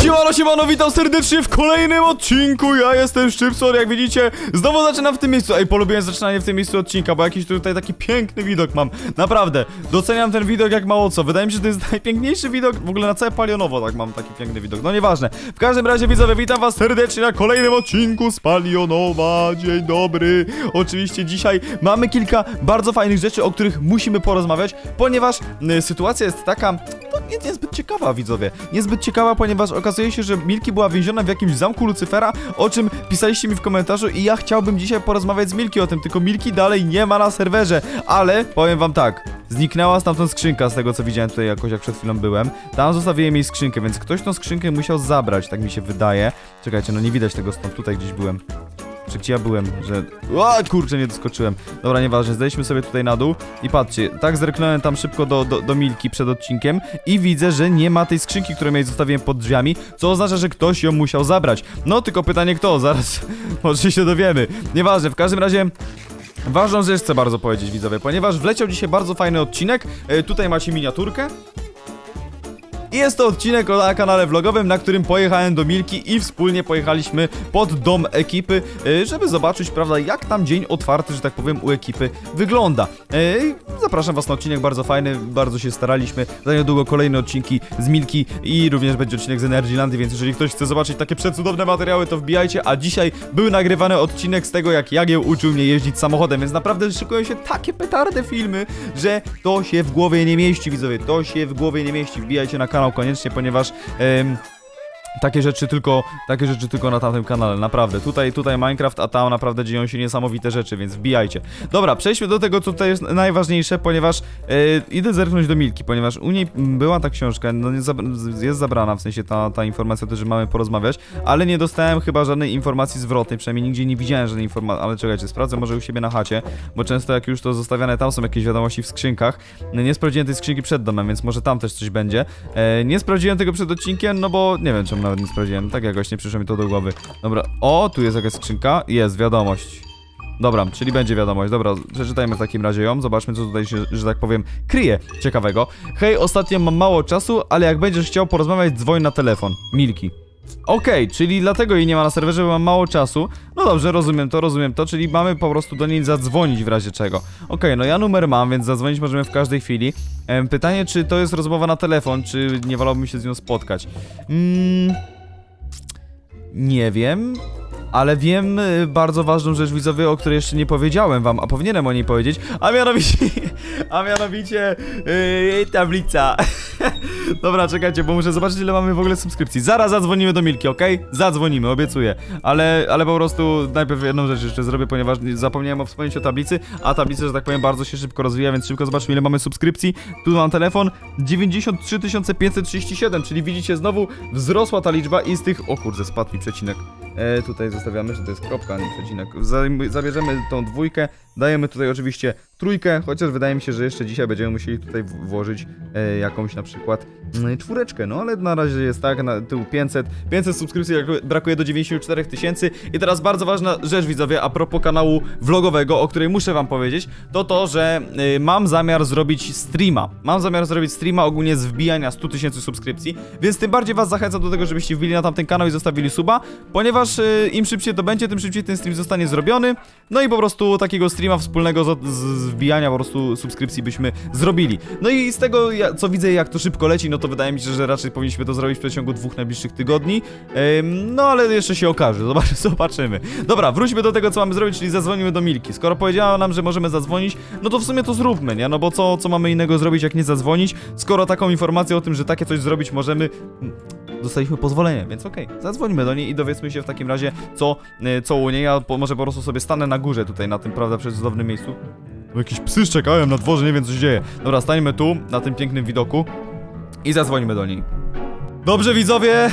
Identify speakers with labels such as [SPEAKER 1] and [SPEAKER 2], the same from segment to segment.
[SPEAKER 1] Siemano, witam serdecznie w kolejnym odcinku. Ja jestem Szczypson, jak widzicie. Znowu zaczynam w tym miejscu. Ej, polubiłem zaczynanie w tym miejscu odcinka, bo jakiś tutaj taki piękny widok mam. Naprawdę, doceniam ten widok jak mało co. Wydaje mi się, że to jest najpiękniejszy widok w ogóle na całe Palionowo, tak mam taki piękny widok. No nieważne. W każdym razie, widzowie, witam was serdecznie na kolejnym odcinku z Palionowa. Dzień dobry. Oczywiście dzisiaj mamy kilka bardzo fajnych rzeczy, o których musimy porozmawiać, ponieważ sytuacja jest taka, no, niezbyt ciekawa, widzowie. Niezbyt ciekawa, ponieważ okazuje się, że Milky była więziona w jakimś zamku Lucyfera, o czym pisaliście mi w komentarzu i ja chciałbym dzisiaj porozmawiać z Milky o tym, tylko Milky dalej nie ma na serwerze, ale powiem wam tak, zniknęła stamtąd skrzynka z tego, co widziałem tutaj jakoś, jak przed chwilą byłem. Tam zostawiłem jej skrzynkę, więc ktoś tą skrzynkę musiał zabrać, tak mi się wydaje. Czekajcie, no nie widać tego stąd, tutaj gdzieś byłem. Czy gdzie ja byłem, że... O, kurczę, nie doskoczyłem. Dobra, nieważne, zejdźmy sobie tutaj na dół. I patrzcie, tak zerknąłem tam szybko do Milky przed odcinkiem i widzę, że nie ma tej skrzynki, którą jej zostawiłem pod drzwiami, co oznacza, że ktoś ją musiał zabrać. No, tylko pytanie kto, zaraz może się dowiemy. Nieważne, w każdym razie... Ważną rzecz chcę bardzo powiedzieć, widzowie, ponieważ wleciał dzisiaj bardzo fajny odcinek. Tutaj macie miniaturkę. I jest to odcinek na kanale vlogowym, na którym pojechałem do Milky i wspólnie pojechaliśmy pod dom ekipy, żeby zobaczyć, prawda, jak tam dzień otwarty, że tak powiem, u ekipy wygląda. Zapraszam was na odcinek, bardzo fajny, bardzo się staraliśmy. Za niedługo kolejne odcinki z Milky i również będzie odcinek z Energylandii, więc jeżeli ktoś chce zobaczyć takie przecudowne materiały, to wbijajcie, a dzisiaj był nagrywany odcinek z tego, jak Jagieł uczył mnie jeździć samochodem, więc naprawdę szykują się takie petarde filmy, że to się w głowie nie mieści, widzowie, to się w głowie nie mieści. Wbijajcie na kanał koniecznie, ponieważ takie rzeczy tylko na tamtym kanale, naprawdę. Tutaj Minecraft, a tam naprawdę dzieją się niesamowite rzeczy, więc wbijajcie. Dobra, przejdźmy do tego, co tutaj jest najważniejsze, ponieważ idę zerknąć do Milky, ponieważ u niej była ta książka, no jest zabrana, w sensie ta informacja, że mamy porozmawiać, ale nie dostałem chyba żadnej informacji zwrotnej, przynajmniej nigdzie nie widziałem żadnej informacji, ale czekajcie, sprawdzę może u siebie na chacie, bo często jak już to zostawiane, tam są jakieś wiadomości w skrzynkach. Nie sprawdziłem tej skrzynki przed domem, więc może tam też coś będzie. Nie sprawdziłem tego przed odcinkiem, no bo nie wiem, czemu nawet nie sprawdziłem, tak jakoś nie przyszło mi to do głowy. Dobra, o, tu jest jakaś skrzynka, jest wiadomość. Dobra, czyli będzie wiadomość, dobra, przeczytajmy w takim razie ją, zobaczmy co tutaj się, że tak powiem, kryje ciekawego. Hej, ostatnio mam mało czasu, ale jak będziesz chciał porozmawiać, dzwoń na telefon. Milky. Okej, czyli dlatego jej nie ma na serwerze, bo mam mało czasu. No dobrze, rozumiem to, czyli mamy po prostu do niej zadzwonić w razie czego. Okej, no ja numer mam, więc zadzwonić możemy w każdej chwili. Pytanie, czy to jest rozmowa na telefon, czy nie wolałbym się z nią spotkać? Nie wiem, ale wiem bardzo ważną rzecz, widzowie, o której jeszcze nie powiedziałem wam, a powinienem o niej powiedzieć, a mianowicie tablica. Dobra, czekajcie, bo muszę zobaczyć, ile mamy w ogóle subskrypcji. Zaraz zadzwonimy do Milky, okej? Zadzwonimy, obiecuję. Ale po prostu najpierw jedną rzecz jeszcze zrobię, ponieważ zapomniałem o wspomnieć o tablicy, a tablica, że tak powiem, bardzo się szybko rozwija, więc szybko zobaczmy, ile mamy subskrypcji. Tu mam telefon, 93 537, czyli widzicie, znowu wzrosła ta liczba i z tych... O kurde, spadł mi przecinek. Tutaj zostawiamy, że to jest kropka, a nie przecinek. Zabierzemy tą dwójkę, dajemy tutaj oczywiście trójkę, chociaż wydaje mi się, że jeszcze dzisiaj będziemy musieli tutaj włożyć jakąś na przykład czwóreczkę, no ale na razie jest tak, na tył 500 subskrypcji, brakuje do 94 000. I teraz bardzo ważna rzecz, widzowie, a propos kanału vlogowego, o której muszę wam powiedzieć, to, że mam zamiar zrobić streama. Ogólnie z wbijania 100 000 subskrypcji, więc tym bardziej was zachęcam do tego, żebyście wbili na tamten kanał i zostawili suba, ponieważ im szybciej to będzie, tym szybciej ten stream zostanie zrobiony. No i po prostu takiego streama wspólnego z wbijania po prostu subskrypcji byśmy zrobili. No i z tego, co widzę, jak to szybko leci, no to wydaje mi się, że raczej powinniśmy to zrobić w przeciągu 2 najbliższych tygodni. No ale jeszcze się okaże, zobaczymy. Dobra, wróćmy do tego, co mamy zrobić, czyli zadzwonimy do Milky. Skoro powiedziała nam, że możemy zadzwonić, no to w sumie to zróbmy, nie? No bo co mamy innego zrobić, jak nie zadzwonić, skoro taką informację o tym, że takie coś zrobić możemy... Dostaliśmy pozwolenie, więc okej, zadzwońmy do niej i dowiedzmy się w takim razie, co u niej. Ja może po prostu sobie stanę na górze tutaj, na tym, prawda, przecudownym miejscu. Jakieś psy czekają na dworze, nie wiem, co się dzieje. Dobra, stańmy tu, na tym pięknym widoku i zadzwońmy do niej. Dobrze, widzowie,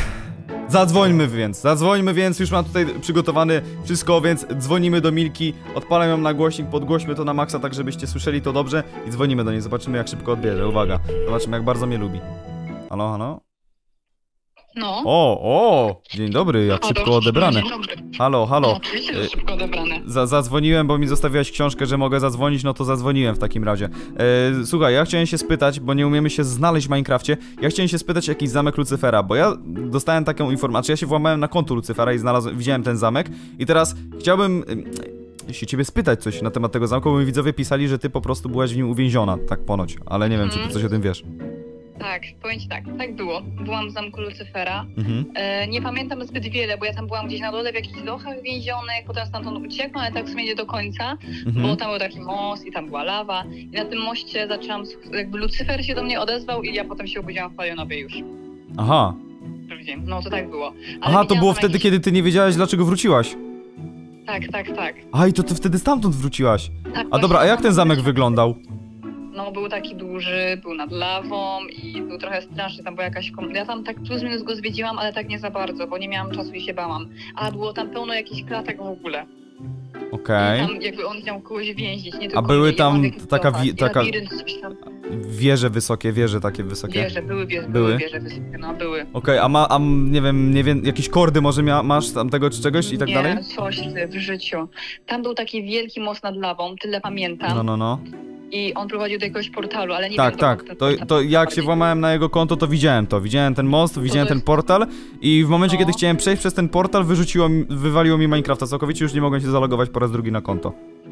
[SPEAKER 1] zadzwońmy więc, już mam tutaj przygotowane wszystko, więc dzwonimy do Milky, odpalam ją na głośnik, podgłośmy to na maksa, tak żebyście słyszeli to dobrze i dzwonimy do niej, zobaczymy, jak szybko odbierze, uwaga, zobaczymy, jak bardzo mnie lubi. Halo, halo?
[SPEAKER 2] No.
[SPEAKER 1] O, dzień dobry, jak szybko odebrany.
[SPEAKER 2] Dzień dobry.
[SPEAKER 1] Halo.
[SPEAKER 2] No, oczywiście, że szybko odebrane.
[SPEAKER 1] Zadzwoniłem, bo mi zostawiłaś książkę, że mogę zadzwonić, no to zadzwoniłem w takim razie. Słuchaj, ja chciałem się spytać, bo nie umiemy się znaleźć w Minecrafcie, ja chciałem się spytać o jakiś zamek Lucyfera, bo ja dostałem taką informację, ja się włamałem na konto Lucyfera i widziałem ten zamek i teraz chciałbym się ciebie spytać coś na temat tego zamku, bo mi widzowie pisali, że ty po prostu byłaś w nim uwięziona, tak ponoć, ale nie wiem, czy ty coś o tym wiesz.
[SPEAKER 2] Tak, powiem ci tak było. Byłam w zamku Lucyfera.
[SPEAKER 1] Mhm.
[SPEAKER 2] Nie pamiętam zbyt wiele, bo ja tam byłam gdzieś na dole w jakichś lochach więzionych, potem stamtąd uciekłam, ale tak w sumie nie do końca, bo tam był taki most i tam była lawa i na tym moście zaczęłam, jakby Lucyfer się do mnie odezwał i ja potem się obudziłam w Palionowie już.
[SPEAKER 1] Aha.
[SPEAKER 2] No to tak było. Ale
[SPEAKER 1] Aha, to było
[SPEAKER 2] widziałam
[SPEAKER 1] wtedy,
[SPEAKER 2] jakieś...
[SPEAKER 1] kiedy ty nie wiedziałaś, dlaczego wróciłaś.
[SPEAKER 2] Tak.
[SPEAKER 1] A, i to ty wtedy stamtąd wróciłaś.
[SPEAKER 2] Tak,
[SPEAKER 1] A dobra, a jak ten zamek wyglądał?
[SPEAKER 2] No był taki duży, był nad lawą i był trochę straszny, tam była jakaś ja tam tak plus minus go zwiedziłam, ale tak nie za bardzo, bo nie miałam czasu i się bałam. A było tam pełno jakichś klatek w ogóle.
[SPEAKER 1] Okej.
[SPEAKER 2] I tam jakby on chciał kogoś więzić, nie tylko
[SPEAKER 1] A były
[SPEAKER 2] mnie,
[SPEAKER 1] tam
[SPEAKER 2] on w jakichś
[SPEAKER 1] taka
[SPEAKER 2] lochach, i
[SPEAKER 1] taka
[SPEAKER 2] labirynt, coś tam.
[SPEAKER 1] wieże wysokie, wieże takie wysokie.
[SPEAKER 2] Wieże, były
[SPEAKER 1] Były?
[SPEAKER 2] wieże wysokie, no były.
[SPEAKER 1] Okej, a nie wiem, jakieś kordy może masz tam tego czy czegoś i tak
[SPEAKER 2] nie,
[SPEAKER 1] dalej?
[SPEAKER 2] coś ty, w życiu. Tam był taki wielki most nad lawą, tyle pamiętam.
[SPEAKER 1] No.
[SPEAKER 2] I on prowadził do jakiegoś portalu, ale nie
[SPEAKER 1] Tak,
[SPEAKER 2] wiem...
[SPEAKER 1] tak. To jak się włamałem na jego konto, to widziałem to. Widziałem ten most, widziałem ten portal i w momencie, kiedy chciałem przejść przez ten portal, wywaliło mi Minecrafta całkowicie, już nie mogłem się zalogować po raz drugi na konto.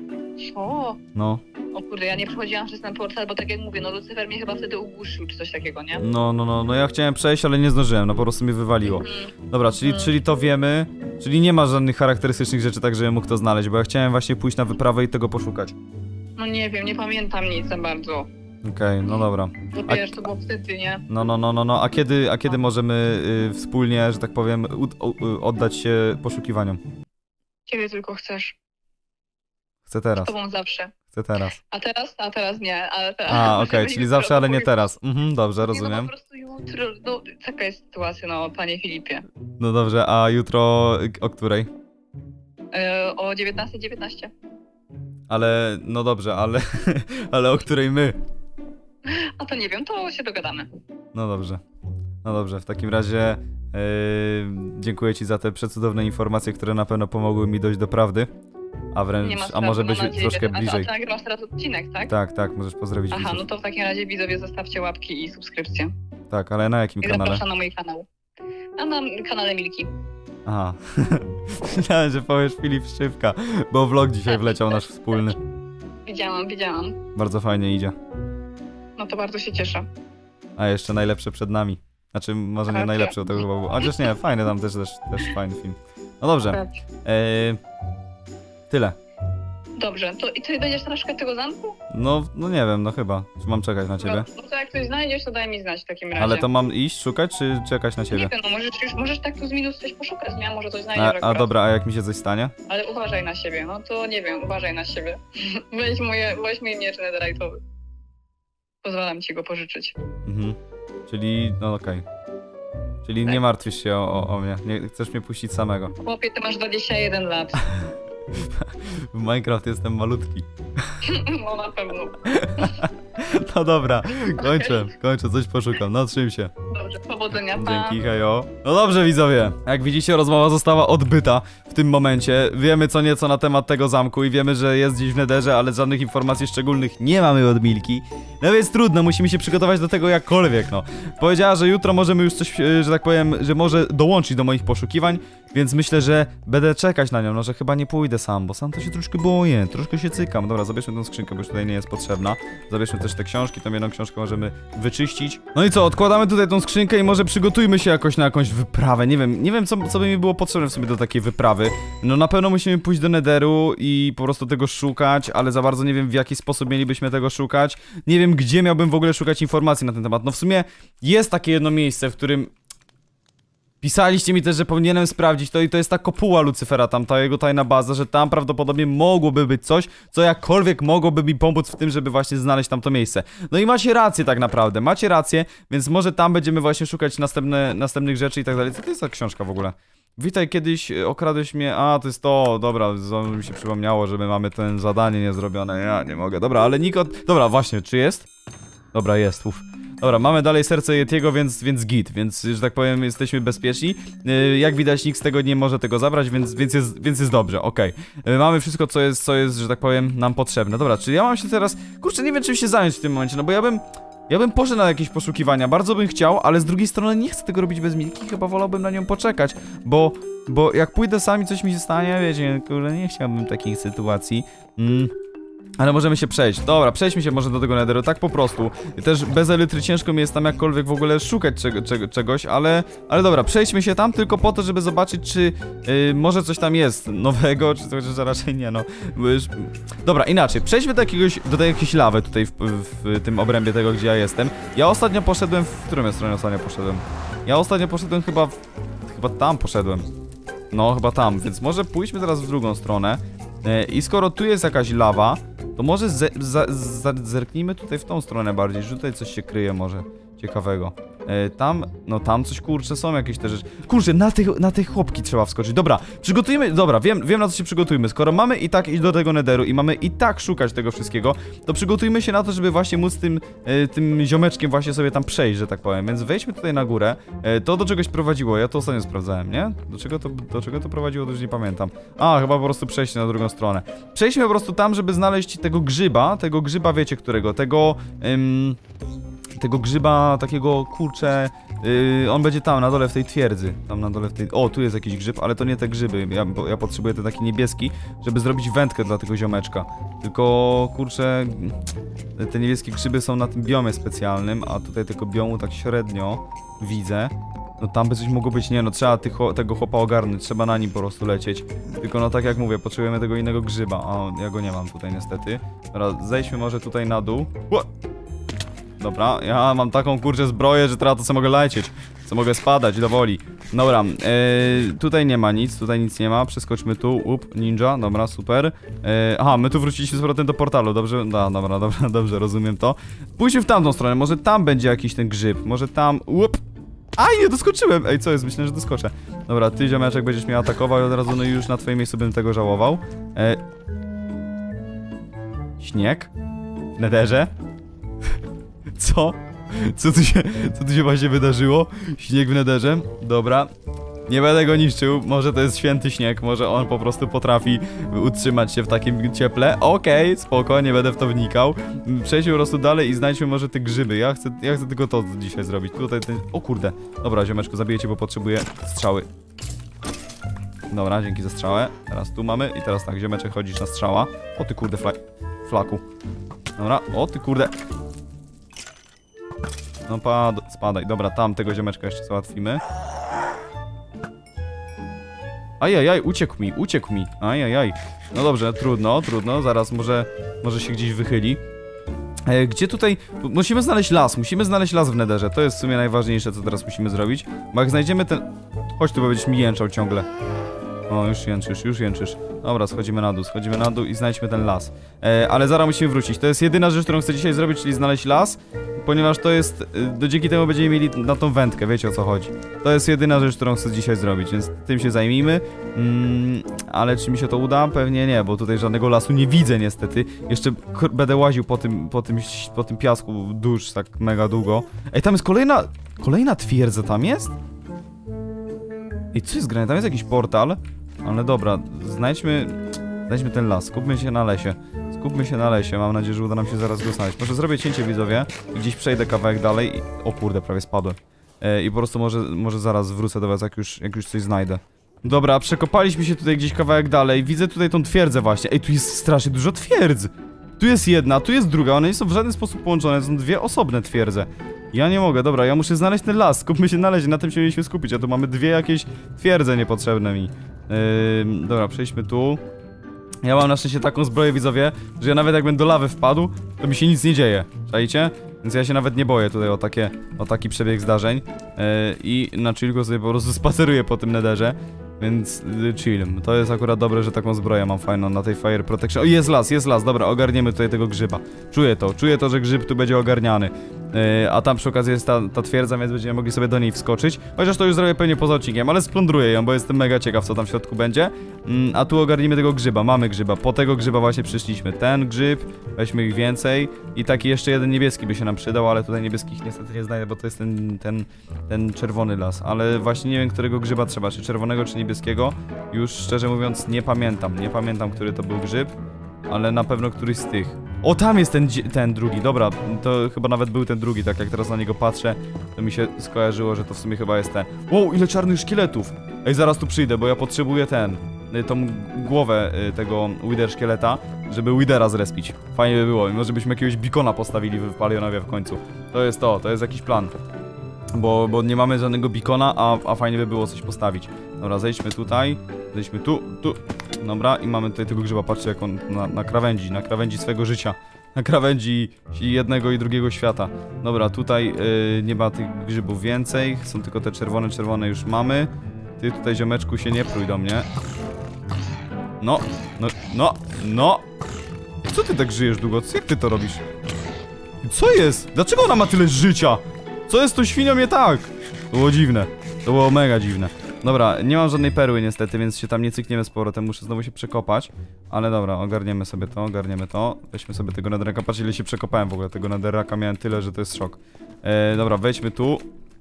[SPEAKER 2] O!
[SPEAKER 1] No.
[SPEAKER 2] O kurde, ja nie przechodziłam przez ten portal, bo tak jak mówię, no Lucyfer mnie chyba wtedy ugłuszył, czy coś takiego, nie?
[SPEAKER 1] No ja chciałem przejść, ale nie zdążyłem, no po prostu mnie wywaliło. Dobra, czyli to wiemy, czyli nie ma żadnych charakterystycznych rzeczy, tak żebym mógł to znaleźć, bo ja chciałem właśnie pójść na wyprawę i tego poszukać.
[SPEAKER 2] No nie wiem, nie pamiętam nic za bardzo.
[SPEAKER 1] Okej, no dobra.
[SPEAKER 2] Bo wiesz, to było wtedy, nie?
[SPEAKER 1] No, a kiedy możemy wspólnie, że tak powiem, oddać się poszukiwaniom?
[SPEAKER 2] Kiedy tylko chcesz.
[SPEAKER 1] Chcę
[SPEAKER 2] Z
[SPEAKER 1] taka
[SPEAKER 2] tobą zawsze.
[SPEAKER 1] Chcę teraz.
[SPEAKER 2] A teraz nie, ale teraz...
[SPEAKER 1] A, okej, czyli zawsze, ale nie
[SPEAKER 2] jutro.
[SPEAKER 1] teraz. Dobrze,
[SPEAKER 2] Nie, no
[SPEAKER 1] rozumiem.
[SPEAKER 2] po prostu jutro, no taka jest sytuacja, no panie Filipie.
[SPEAKER 1] No dobrze, a jutro o której?
[SPEAKER 2] O 19:19.
[SPEAKER 1] Ale, no dobrze, ale o której my?
[SPEAKER 2] A to nie wiem, to się dogadamy.
[SPEAKER 1] No dobrze, w takim razie dziękuję ci za te przecudowne informacje, które na pewno pomogły mi dojść do prawdy. A wręcz,
[SPEAKER 2] Nie ma
[SPEAKER 1] a
[SPEAKER 2] sprawy,
[SPEAKER 1] może
[SPEAKER 2] mam
[SPEAKER 1] być
[SPEAKER 2] nadzieję,
[SPEAKER 1] troszkę
[SPEAKER 2] że...
[SPEAKER 1] bliżej.
[SPEAKER 2] A ty nagrywasz teraz odcinek, tak?
[SPEAKER 1] Tak, możesz pozdrowić
[SPEAKER 2] Aha, no
[SPEAKER 1] widzów.
[SPEAKER 2] to w takim razie widzowie zostawcie łapki i subskrypcję.
[SPEAKER 1] Tak, ale na jakim
[SPEAKER 2] I
[SPEAKER 1] kanale?
[SPEAKER 2] zapraszam na mój kanał. A na kanale Milki.
[SPEAKER 1] Aha. Myślałem, że powiesz Filip Szczypka, bo vlog dzisiaj wleciał nasz wspólny.
[SPEAKER 2] Widziałam.
[SPEAKER 1] Bardzo fajnie idzie.
[SPEAKER 2] No to bardzo się cieszę.
[SPEAKER 1] A jeszcze najlepsze przed nami. Znaczy, może nie
[SPEAKER 2] Tak.
[SPEAKER 1] najlepsze, to chyba było. Chociaż nie, fajny tam też fajny film. No dobrze. Tyle.
[SPEAKER 2] Dobrze, to i ty będziesz teraz szukać tego zamku?
[SPEAKER 1] No nie wiem, no chyba. Czy mam czekać na ciebie?
[SPEAKER 2] No to jak coś znajdziesz, to daj mi znać w takim razie.
[SPEAKER 1] Ale to mam iść, szukać, czy czekać na ciebie?
[SPEAKER 2] Nie wiem, no możesz tak tu z minus coś poszukać, nie? Może coś znajdziesz
[SPEAKER 1] A
[SPEAKER 2] akurat.
[SPEAKER 1] dobra, a jak mi się coś stanie?
[SPEAKER 2] Ale uważaj na siebie, no to nie wiem, uważaj na siebie. Weź mój miecz netherite'owy. Pozwalam ci go pożyczyć.
[SPEAKER 1] Czyli, no okej. Czyli
[SPEAKER 2] Tak.
[SPEAKER 1] nie martwisz się o mnie. Nie chcesz mnie puścić samego.
[SPEAKER 2] Chłopie, ty masz 21 lat.
[SPEAKER 1] W Minecraft jestem malutki.
[SPEAKER 2] No na pewno.
[SPEAKER 1] No dobra, kończę, coś poszukam. No trzym się.
[SPEAKER 2] Dobrze, powodzenia, pa.
[SPEAKER 1] Dzięki, hejo. No dobrze widzowie, jak widzicie rozmowa została odbyta w tym momencie. Wiemy co nieco na temat tego zamku i wiemy, że jest gdzieś w Netherze, ale żadnych informacji szczególnych nie mamy od Milki. No więc trudno, musimy się przygotować do tego jakkolwiek, no. Powiedziała, że jutro możemy już coś, że tak powiem, że może dołączyć do moich poszukiwań, więc myślę, że będę czekać na nią, no że chyba nie pójdę sam, bo sam to się troszkę boję, troszkę się cykam. Dobra, zabierzmy tę skrzynkę, bo już tutaj nie jest potrzebna. Zabierzmy też te książki, tą jedną książkę możemy wyczyścić. No i co, odkładamy tutaj tą skrzynkę i może przygotujmy się jakoś na jakąś wyprawę. Nie wiem co by mi było potrzebne w sumie do takiej wyprawy. No na pewno musimy pójść do Netheru i po prostu tego szukać, ale za bardzo nie wiem w jaki sposób mielibyśmy tego szukać. Nie wiem gdzie miałbym w ogóle szukać informacji na ten temat. No w sumie jest takie jedno miejsce, w którym pisaliście mi też, że powinienem sprawdzić to i to jest ta kopuła Lucyfera, tam ta jego tajna baza, że tam prawdopodobnie mogłoby być coś, co jakkolwiek mogłoby mi pomóc w tym, żeby właśnie znaleźć tam to miejsce. No i macie rację tak naprawdę, macie rację, więc może tam będziemy właśnie szukać następnych rzeczy i tak dalej. Co to jest za książka w ogóle? Witaj, kiedyś okradłeś mnie, a to jest to, dobra, mi się przypomniało, że my mamy ten zadanie niezrobione, ja nie mogę, dobra, ale Nikot, dobra, właśnie, czy jest? Dobra, jest, uff. Dobra, mamy dalej serce Yetiego, więc git, więc, że tak powiem, jesteśmy bezpieczni. Jak widać, nikt z tego nie może tego zabrać, więc jest dobrze, okej. Mamy wszystko, co jest, że tak powiem, nam potrzebne. Dobra, czy ja mam się teraz... Kurczę, nie wiem, czym się zająć w tym momencie, no bo ja bym poszedł na jakieś poszukiwania, bardzo bym chciał, ale z drugiej strony nie chcę tego robić bez Milki, chyba wolałbym na nią poczekać, bo jak pójdę sami, coś mi się stanie, wiecie, kurde, nie chciałbym takich sytuacji. Ale możemy się przejść. Dobra, przejdźmy się może do tego netheru, tak po prostu. Też bez elitry ciężko mi jest tam jakkolwiek w ogóle szukać czegoś, ale dobra, przejdźmy się tam tylko po to, żeby zobaczyć, czy może coś tam jest nowego, czy coś, że raczej nie, no. Dobra, inaczej, przejdźmy do jakiejś lawy tutaj w tym obrębie tego, gdzie ja jestem. Ja ostatnio poszedłem, w którą ja stronę ostatnio poszedłem? Ja ostatnio poszedłem chyba tam poszedłem. No, chyba tam, więc może pójdźmy teraz w drugą stronę. I skoro tu jest jakaś lawa, to może zerknijmy tutaj w tą stronę bardziej, że tutaj coś się kryje może ciekawego. Tam coś, kurczę, są jakieś te rzeczy. Kurczę, na te chłopki trzeba wskoczyć. Dobra, przygotujmy, dobra, wiem na co się przygotujmy. Skoro mamy i tak iść do tego netheru i mamy i tak szukać tego wszystkiego, to przygotujmy się na to, żeby właśnie móc tym ziomeczkiem właśnie sobie tam przejść, że tak powiem. Więc wejdźmy tutaj na górę. To do czegoś prowadziło, ja to ostatnio sprawdzałem, nie? Do czego to prowadziło, to już nie pamiętam. A, chyba po prostu przejście na drugą stronę. Przejdźmy po prostu tam, żeby znaleźć tego grzyba, wiecie którego, tego grzyba takiego, kurczę, on będzie tam na dole w tej twierdzy, tam na dole w tej... O, tu jest jakiś grzyb, ale to nie te grzyby, ja potrzebuję ten taki niebieski, żeby zrobić wędkę dla tego ziomeczka. Tylko, kurczę, te niebieskie grzyby są na tym biomie specjalnym, a tutaj tego biomu tak średnio widzę. No tam by coś mogło być, nie no, trzeba tego chłopa ogarnąć, trzeba na nim po prostu lecieć. Tylko no tak jak mówię, potrzebujemy tego innego grzyba, a ja go nie mam tutaj niestety. Dobra, zejdźmy może tutaj na dół. Dobra, ja mam taką, kurczę, zbroję, że teraz to co mogę lecieć, co mogę spadać do woli. Dobra, tutaj nie ma nic, tutaj nic nie ma, przeskoczmy tu, ninja, dobra, super. Aha, my tu wróciliśmy z powrotem do portalu, dobrze? Dobra, dobrze, rozumiem to. Pójdźmy w tamtą stronę, może tam będzie jakiś ten grzyb, może tam, Aj, nie doskoczyłem! Ej, co jest? Myślę, że doskoczę. Dobra, ty, ziomeczek, będziesz mnie atakował i od razu, no już na twoim miejscu bym tego żałował. Śnieg? W netherze? Co? Co tu się właśnie wydarzyło? Śnieg w netherze? Dobra. Nie będę go niszczył, może to jest święty śnieg, może on po prostu potrafi utrzymać się w takim cieple. Okej, spoko, nie będę w to wnikał. Przejdźmy po prostu dalej i znajdźmy może te grzyby. Ja chcę tylko to dzisiaj zrobić. Tutaj ten... O kurde. Dobra, ziomeczku, zabiję cię, bo potrzebuję strzały. Dobra, dzięki za strzałę. Teraz tu mamy i teraz tak, ziomeczek, chodzisz na strzała. O ty kurde, flaku. Dobra, o ty kurde. No spadaj. Dobra, tam tego ziomeczka jeszcze załatwimy. Ajajaj, uciekł mi. Ajajaj. No dobrze, trudno. Zaraz może się gdzieś wychyli. Gdzie tutaj... Musimy znaleźć las w netherze. To jest w sumie najważniejsze, co teraz musimy zrobić. Bo jak znajdziemy ten... Chodź tu, bo będziesz mi jęczał ciągle. O, już jęczysz. Dobra, schodzimy na dół i znajdźmy ten las. Ale zaraz musimy wrócić. To jest jedyna rzecz, którą chcę dzisiaj zrobić, czyli znaleźć las. Ponieważ to jest... dzięki temu będziemy mieli na tą wędkę, wiecie o co chodzi. To jest jedyna rzecz, którą chcę dzisiaj zrobić, więc tym się zajmijmy. Ale czy mi się to uda? Pewnie nie, bo tutaj żadnego lasu nie widzę niestety. Jeszcze będę łaził po tym piasku dusz tak mega długo. Ej, tam jest kolejna twierdza tam jest? Ej, co jest grane? Tam jest jakiś portal. Ale dobra, znajdźmy ten las, skupmy się na lesie, mam nadzieję, że uda nam się zaraz go znaleźć. Może zrobię cięcie, widzowie, i gdzieś przejdę kawałek dalej i... O kurde, prawie spadłem. I po prostu może zaraz wrócę do was, jak już coś znajdę. Dobra, przekopaliśmy się tutaj gdzieś kawałek dalej, widzę tutaj tą twierdzę właśnie. Ej, tu jest strasznie dużo twierdz. Tu jest jedna, tu jest druga, one nie są w żaden sposób połączone, są dwie osobne twierdze. Ja nie mogę, dobra, ja muszę znaleźć ten las, skupmy się na lesie, na tym się mieliśmy skupić, a tu mamy dwie jakieś twierdze niepotrzebne mi. Dobra, przejdźmy tu. Ja mam na szczęście taką zbroję, widzowie, że ja nawet jakbym do lawy wpadł, to mi się nic nie dzieje, czajcie? Więc ja się nawet nie boję tutaj o taki przebieg zdarzeń. I na chillku sobie po prostu spaceruję po tym netherze. Więc chill. To jest akurat dobre, że taką zbroję mam fajną na tej fire protection. O, jest las, dobra, ogarniemy tutaj tego grzyba. Czuję to, że grzyb tu będzie ogarniany. A tam przy okazji jest ta twierdza, więc będziemy mogli sobie do niej wskoczyć. Chociaż to już zrobię pewnie poza odcinkiem, ale splądruję ją, bo jestem mega ciekaw, co tam w środku będzie. A tu ogarnijmy tego grzyba, mamy grzyba. Po tego grzyba właśnie przyszliśmy. Ten grzyb, weźmy ich więcej. I taki jeszcze jeden niebieski by się nam przydał, ale tutaj niebieskich niestety nie znajdę, bo to jest ten czerwony las. Ale właśnie nie wiem, którego grzyba trzeba, czy czerwonego, czy niebieskiego. Już szczerze mówiąc nie pamiętam. Nie pamiętam, który to był grzyb. Ale na pewno któryś z tych. O, tam jest ten drugi, dobra, to chyba nawet był ten drugi, tak jak teraz na niego patrzę, to mi się skojarzyło, że to w sumie chyba jest ten. Wow, ile czarnych szkieletów! Ej, zaraz tu przyjdę, bo ja potrzebuję tą głowę tego Wither szkieleta, żeby Withera zrespić. Fajnie by było, może byśmy jakiegoś beacona postawili w Palionowie w końcu. To jest jakiś plan. Bo nie mamy żadnego beacona, a fajnie by było coś postawić. Dobra, zejdźmy tutaj, zejdźmy tu. Dobra, i mamy tutaj tego grzyba, patrzcie jak on na krawędzi swego życia. Na krawędzi jednego i drugiego świata. Dobra, tutaj nie ma tych grzybów więcej, są tylko te czerwone już mamy. Ty tutaj, ziomeczku, się nie prój do mnie. No. Co ty tak żyjesz długo? Jak ty to robisz? Co jest? Dlaczego ona ma tyle życia? Co jest z tą świnią nie tak? To było dziwne. To było mega dziwne. Dobra, nie mam żadnej perły niestety, więc się tam nie cykniemy z powrotem, muszę znowu się przekopać. Ale dobra, ogarniemy sobie to, Weźmy sobie tego netherraka, patrz ile się przekopałem w ogóle, tego netherraka miałem tyle, że to jest szok. Dobra, wejdźmy tu.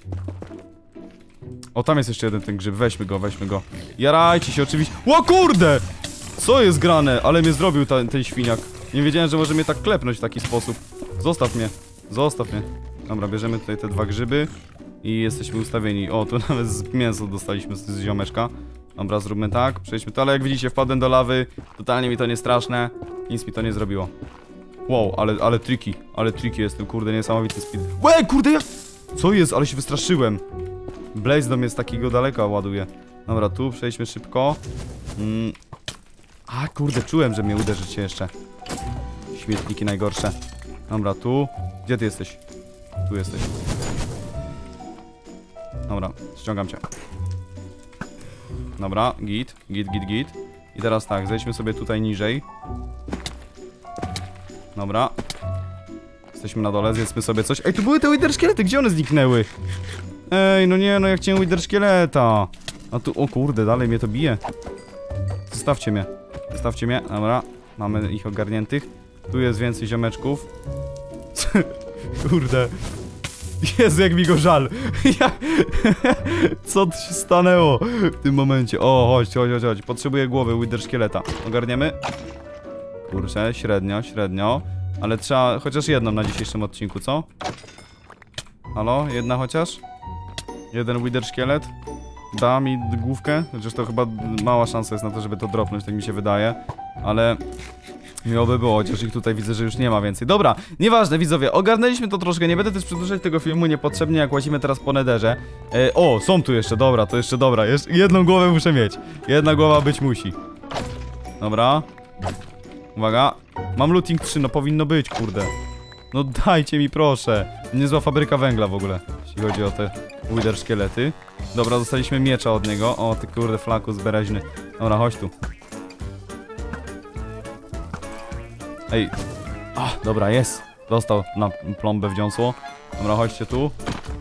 [SPEAKER 1] O, tam jest jeszcze jeden ten grzyb, weźmy go. Jarajcie się oczywiście. O kurde! Co jest grane? Ale mnie zrobił ten świniak. Nie wiedziałem, że może mnie tak klepnąć w taki sposób. Zostaw mnie. Dobra, bierzemy tutaj te dwa grzyby. I jesteśmy ustawieni. O, tu nawet mięso dostaliśmy z ziomeczka. Dobra, zróbmy tak, przejdźmy to, ale jak widzicie wpadłem do lawy. Totalnie mi to nie straszne. Nic mi to nie zrobiło. Wow, ale tricky jestem, kurde, niesamowity speed. Łe, kurde, jak... Co jest? Ale się wystraszyłem. Blaze do mnie z takiego daleka ładuje. Dobra, tu przejdźmy szybko. A, kurde, czułem, że mnie uderzycie jeszcze. Śmietniki najgorsze. Dobra, tu. Gdzie ty jesteś? Tu jesteś. Dobra, ściągam cię. Dobra, git. I teraz tak, zejdźmy sobie tutaj niżej. Dobra. Jesteśmy na dole, zjedzmy sobie coś. Ej, tu były te Wither szkielety, gdzie one zniknęły? Ej, no nie, no ja chciałem Wither szkieleta. A tu, o kurde, dalej mnie to bije. Zostawcie mnie, dobra. Mamy ich ogarniętych. Tu jest więcej ziomeczków. Kurde. Jezu, jak mi go żal. Co tu się stanęło w tym momencie? O, chodź. Potrzebuję głowy Wither szkieleta. Ogarniemy? Kurczę, średnio. Ale trzeba chociaż jedną na dzisiejszym odcinku, co? Halo? Jedna chociaż? Jeden Wither szkielet? Da mi główkę? Chociaż to chyba mała szansa jest na to, żeby to dropnąć, tak mi się wydaje. Ale... miło by było, chociaż ich tutaj widzę, że już nie ma więcej. Dobra, nieważne, widzowie, ogarnęliśmy to troszkę. Nie będę też przedłużać tego filmu niepotrzebnie, jak łazimy teraz po netherze. O, są tu jeszcze, dobra, to jeszcze dobra. Jedną głowę muszę mieć. Jedna głowa być musi. Dobra. Uwaga. Mam looting 3, no powinno być, kurde. No dajcie mi, proszę. Niezła fabryka węgla w ogóle, jeśli chodzi o te Wither szkielety. Dobra, dostaliśmy miecza od niego. O, ty kurde, flakus bereźny. Dobra, chodź tu. Ej. Dobra, jest. Dostał na plombę wdziąsło. Dobra, chodźcie tu.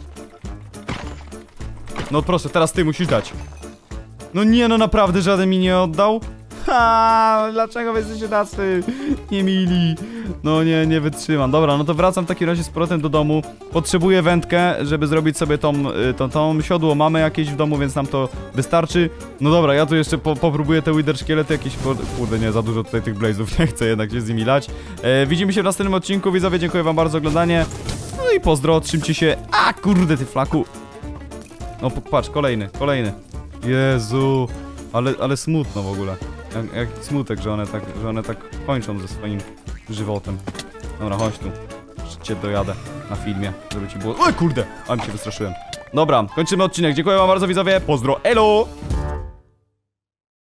[SPEAKER 1] No proszę, teraz ty musisz dać. No nie, no naprawdę żaden mi nie oddał? Dlaczego wy jesteście tacy niemili? No nie wytrzymam. Dobra, no to wracam w takim razie z powrotem do domu. Potrzebuję wędkę, żeby zrobić sobie tą siodło. Mamy jakieś w domu, więc nam to wystarczy. No dobra, ja tu jeszcze popróbuję te Wither szkielety jakieś... Kurde, nie, za dużo tutaj tych blazów. Nie chcę jednak się z nimi lać. Widzimy się w następnym odcinku. Widzowie, dziękuję wam bardzo za oglądanie. No i pozdro, trzymcie się. Kurde, ty flaku. No patrz, kolejny. Jezu. Ale smutno w ogóle. Jak smutek, że one tak kończą ze swoim żywotem. Dobra, chodź tu. Cię dojadę na filmie, żeby ci było... Oj, kurde! Ale mi się wystraszyłem. Dobra, kończymy odcinek. Dziękuję wam bardzo, widzowie. Pozdro, elo!